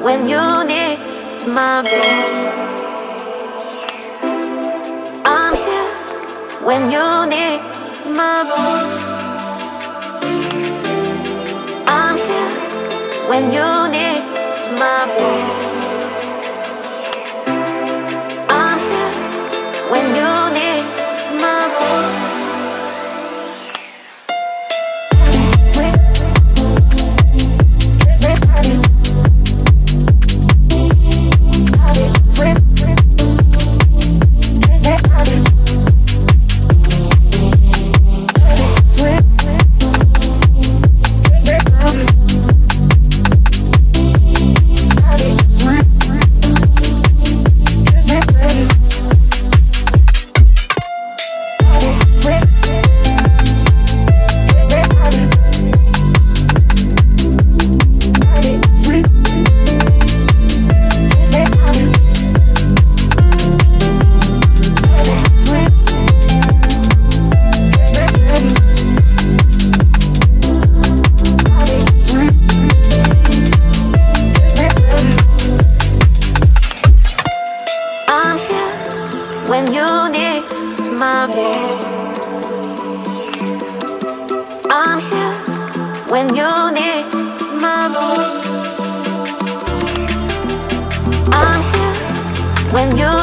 when you need my voice. I'm here when you need my voice. I'm here when you need my voice. I'm here when you need my voice. When you need my voice. I'm here when you need my voice. I'm here when you